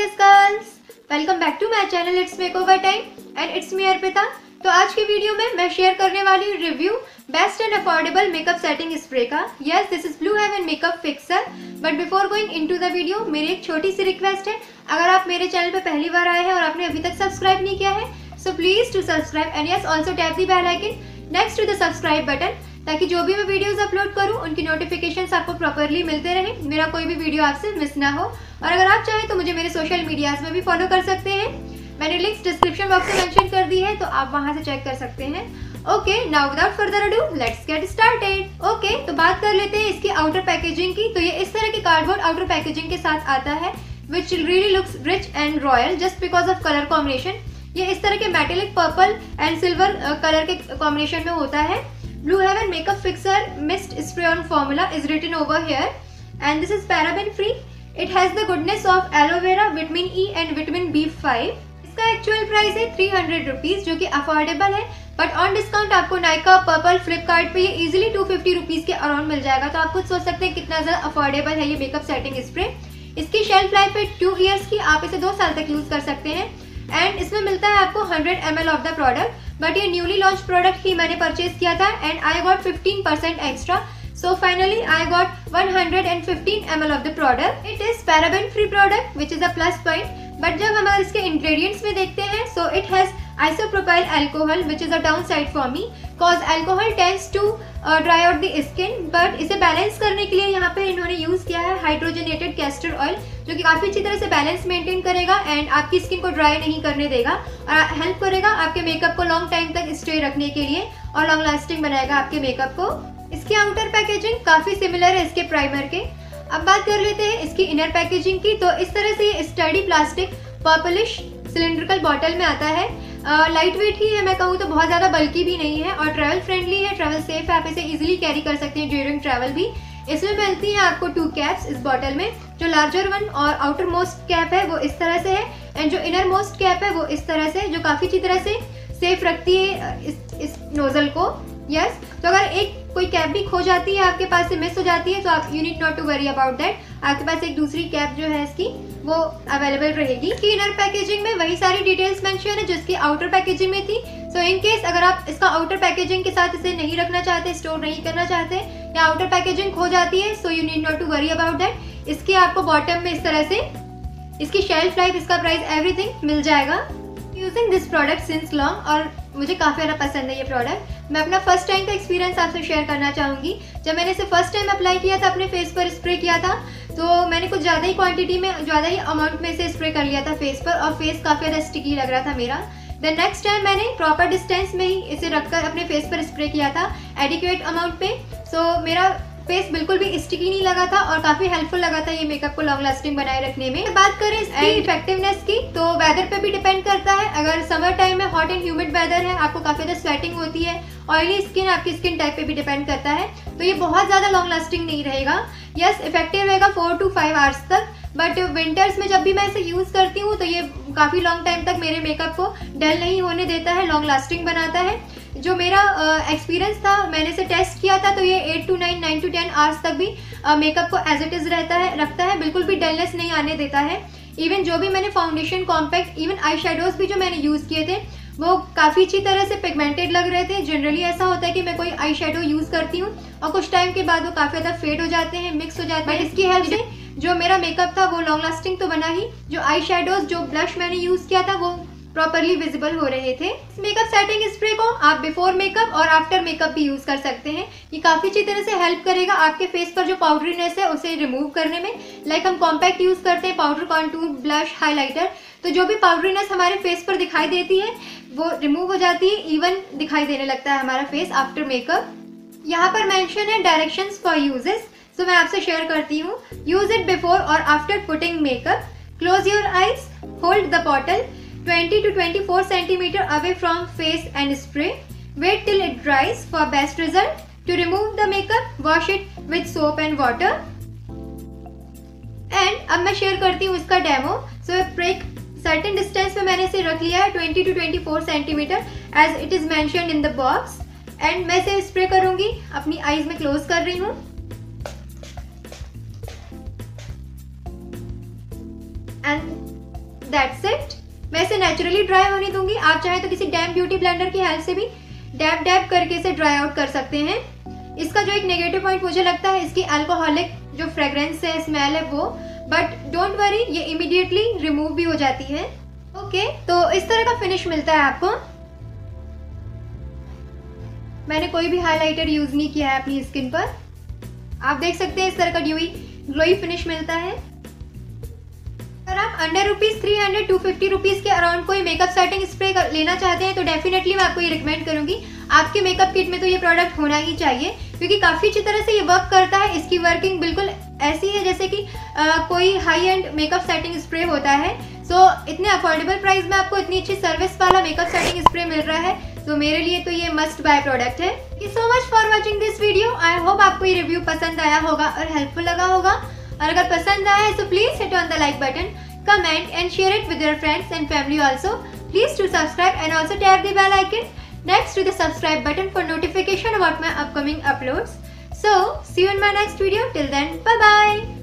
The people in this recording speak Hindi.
gorgeous girls, welcome back to my channel It's Makeover Time and it's me Arpita. तो आज की वीडियो में मैं शेयर करने वाली हूँ review best and affordable makeup setting spray का। Yes, this is blue heaven makeup fixer. But before going into the video मेरी एक छोटी सी रिक्वेस्ट है, अगर आप मेरे चैनल पे पहली बार आए हैं और आपने अभी तक सब्सक्राइब नहीं किया है so please to subscribe and yes also tap the bell icon next to the subscribe button, ताकि जो भी मैं वीडियोस अपलोड करूं उनकी नोटिफिकेशंस आपको प्रॉपर्ली मिलते रहे, मेरा कोई भी वीडियो आपसे मिस ना हो। और अगर आप चाहें तो मुझे मेरे सोशल मीडियाज में भी फॉलो कर सकते हैं, मैंने लिंक्स डिस्क्रिप्शन बॉक्स में मेंशन कर दी है तो आप वहां से चेक कर सकते हैं। Okay, now without further ado let's get started. Okay, तो बात कर लेते हैं इसकी आउटर पैकेजिंग की। तो ये इस तरह की कार्डबोर्ड आउटर पैकेजिंग के साथ आता है which really looks rich and royal just because of colour combination. ये इस तरह के metallic purple and silver colour के कॉम्बिनेशन में होता है। Blue Heaven Makeup Fixer Mist Spray On Formula is written over here and this is paraben free. It has the goodness of aloe vera, vitamin E and vitamin B5. इसका एक्चुअल प्राइस है 300 रुपीज, जो कि अफोर्डेबल है, बट ऑन डिस्काउंट आपको नाइका, पर्पल, फ्लिपकार्ट पे ये इजीली 250 रुपीज के अराउंड मिल जाएगा। तो आप खुद सोच सकते हैं कितना ज्यादा अफोर्डेबल है ये मेकअप सेटिंग स्प्रे। इसकी शेल्फ लाइफ है 2 इयर्स की, आप इसे 2 साल तक यूज कर सकते हैं एंड इसमें मिलता है आपको 100 ml of the product. But ये न्यूली लॉन्च प्रोडक्ट ही मैंने परचेज किया था and I got 15% extra, so finally I got 115 ml of the product. It is paraben free product which is a plus point. But जब हम इसके इंग्रेडिएंट्स में देखते हैं so it has isopropyl alcohol which is a downside for me cause alcohol tends to dry out the skin, but इसे बैलेंस करने के लिए यहाँ पे इन्होंने यूज किया है हाइड्रोजनेटेड कैस्टर ऑयल, जो कि काफी अच्छी तरह से बैलेंस मेंटेन करेगा एंड आपकी स्किन को ड्राई नहीं करने देगा और हेल्प करेगा आपके मेकअप को लॉन्ग टाइम तक स्टे रखने के लिए और लॉन्ग लास्टिंग बनाएगा आपके मेकअप को। इसकी आउटर पैकेजिंग काफी सिमिलर है इसके प्राइमर के। अब बात कर लेते हैं इसकी इनर पैकेजिंग की। तो इस तरह से ये sturdy plastic purplish cylindrical bottle में आता है। लाइट वेट ही है, मैं कहूँ तो बहुत ज़्यादा बल्की भी नहीं है और ट्रैवल फ्रेंडली है, ट्रैवल सेफ है, आप इसे इजीली कैरी कर सकते हैं ड्यूरिंग ट्रैवल भी। इसमें मिलती है आपको 2 कैप्स इस बॉटल में, जो लार्जर वन और आउटर मोस्ट कैप है वो इस तरह से है एंड जो इनर मोस्ट कैप है वो इस तरह से, जो काफ़ी अच्छी तरह से सेफ रखती है इस नोजल को। यस, तो अगर एक कोई कैप भी खो जाती है, आपके पास से मिस हो जाती है, तो आप you need not to worry about that, आपके पास एक दूसरी कैप जो है इसकी वो अवेलेबल रहेगी। कि इनर पैकेजिंग में वही सारी डिटेल्स मेंशन है जो इसकी आउटर पैकेजिंग में थी। सो इन केस अगर आप इसका आउटर पैकेजिंग के साथ इसे नहीं रखना चाहते, स्टोर नहीं करना चाहते या आउटर पैकेजिंग खो जाती है, so you need not to worry about that. इसके आपको बॉटम में इस तरह से इसकी शेल्फ लाइफ, इसका प्राइस, एवरीथिंग मिल जाएगा। Using this product since long और मुझे काफ़ी ज़्यादा पसंद है ये प्रोडक्ट। मैं अपना फर्स्ट टाइम का एक्सपीरियंस आपसे शेयर करना चाहूँगी। जब मैंने इसे फर्स्ट टाइम अप्लाई किया था, अपने फेस पर स्प्रे किया था, तो मैंने कुछ ज़्यादा ही क्वांटिटी में, ज़्यादा ही अमाउंट में इसे स्प्रे कर लिया था फेस पर और फेस काफ़ी ज़्यादा स्टिकी लग रहा था मेरा। द नेक्स्ट टाइम मैंने प्रॉपर डिस्टेंस में ही इसे रखकर अपने फेस पर स्प्रे किया था एडिक्वेट अमाउंट पे। सो मेरा फेस बिल्कुल भी स्टिकी नहीं लगा था और काफी हेल्पफुल लगा था ये मेकअप को लॉन्ग लास्टिंग बनाए रखने में। बात करें इसकी इफेक्टिवनेस की तो वेदर पे भी डिपेंड करता है। अगर समर टाइम में हॉट एंड ह्यूमिड वेदर है, आपको काफी ज्यादा स्वेटिंग होती है, ऑयली स्किन, आपकी स्किन टाइप पे भी डिपेंड करता है, तो ये बहुत ज्यादा लॉन्ग लास्टिंग नहीं रहेगा। यस, इफेक्टिव रहेगा 4 to 5 आवर्स तक, बट विंटर्स में जब भी मैं इसे यूज करती हूँ तो ये काफी लॉन्ग टाइम तक मेरे मेकअप को डल नहीं होने देता है, लॉन्ग लास्टिंग बनाता है। जो मेरा एक्सपीरियंस था, मैंने इसे टेस्ट किया था, तो ये 8 to 9, 9 to 10 आवर्स तक भी मेकअप को एज इट इज रखता है, बिल्कुल भी डलनेस नहीं आने देता है। इवन जो भी मैंने foundation, compact, even eye shadows भी जो मैंने यूज किए थे वो काफ़ी अच्छी तरह से पिगमेंटेड लग रहे थे। जनरली ऐसा होता है कि मैं कोई आई शेडो यूज करती हूँ और कुछ टाइम के बाद वो काफ़ी ज़्यादा फेड हो जाते हैं, मिक्स हो जाते हैं, बट इसकी हेल्प से जो मेरा मेकअप था वो लॉन्ग लास्टिंग तो बना ही। जो आई शेडोज, जो ब्लश मैंने यूज किया था वो प्रॉपरली विजिबल हो रहे थे। इस मेकअप सेटिंग स्प्रे को आप बिफोर मेकअप और आफ्टर मेकअप भी यूज कर सकते हैं। ये काफी अच्छी तरह से हेल्प करेगा आपके फेस पर जो पाउडरीनेस है उसे रिमूव करने में। लाइक हम कॉम्पैक्ट यूज करते हैं, पाउडर, कॉन्टूर, ब्लश, हाइलाइटर, तो जो भी पाउडरीनेस हमारे फेस पर दिखाई देती है वो रिमूव हो जाती है, इवन दिखाई देने लगता है हमारा फेस आफ्टर मेकअप। यहाँ पर मेंशन है डायरेक्शंस फॉर यूजेस, सो मैं आपसे शेयर करती हूँ। यूज इट बिफोर और after putting makeup, close your eyes, hold the bottle 20 to 24 centimeter away from face and spray. Wait till it dries for best result. To remove the makeup, wash it with soap and water. And अब मैं शेयर करती हूँ इसका डेमो। So एक certain distance पे मैंने इसे रख लिया है 20 to 24 centimeter as it is mentioned in the box. And मैं इसे स्प्रे करूँगी, अपनी आईज में क्लोज कर रही हूँ and दैट्स इट। मैं इसे नेचुरली ड्राई होने दूंगी। आप चाहे तो किसी डैम ब्यूटी ब्लेंडर की हेल्प से भी डैब डैब करके इसे ड्राई आउट कर सकते हैं। इसका जो एक नेगेटिव पॉइंट मुझे लगता है इसकी अल्कोहलिक जो फ्रेग्रेंस है, स्मेल है वो, बट डोंट वरी, ये इमीडिएटली रिमूव भी हो जाती है। ओके, तो इस तरह का फिनिश मिलता है आपको। मैंने कोई भी हाइलाइटर यूज नहीं किया है अपनी स्किन पर। आप देख सकते हैं इस तरह का ड्यूई ग्लोई फिनिश मिलता है। अगर आप अंडर ₹300 250 रुपीज़ के अराउंड कोई मेकअप सेटिंग स्प्रे लेना चाहते हैं तो डेफिनेटली मैं आपको ये रिकमेंड करूंगी। आपके मेकअप किट में तो ये प्रोडक्ट होना ही चाहिए, क्योंकि काफ़ी अच्छी तरह से ये वर्क करता है। इसकी वर्किंग बिल्कुल ऐसी है जैसे कि कोई high end makeup setting spray होता है। सो इतने अफोर्डेबल प्राइस में आपको इतनी अच्छी सर्विस वाला मेकअप सेटिंग स्प्रे मिल रहा है, तो मेरे लिए तो ये मस्ट बाय प्रोडक्ट है। Thank you so much for watching this video. I hope आपको ये रिव्यू पसंद आया होगा और हेल्पफुल लगा होगा। और अगर पसंद आया है तो please hit on the like button, comment and share it with your friends and family also. Please do subscribe and also tap the bell icon next to the subscribe button for notification about my upcoming uploads. So see you in my next video. Till then, bye bye.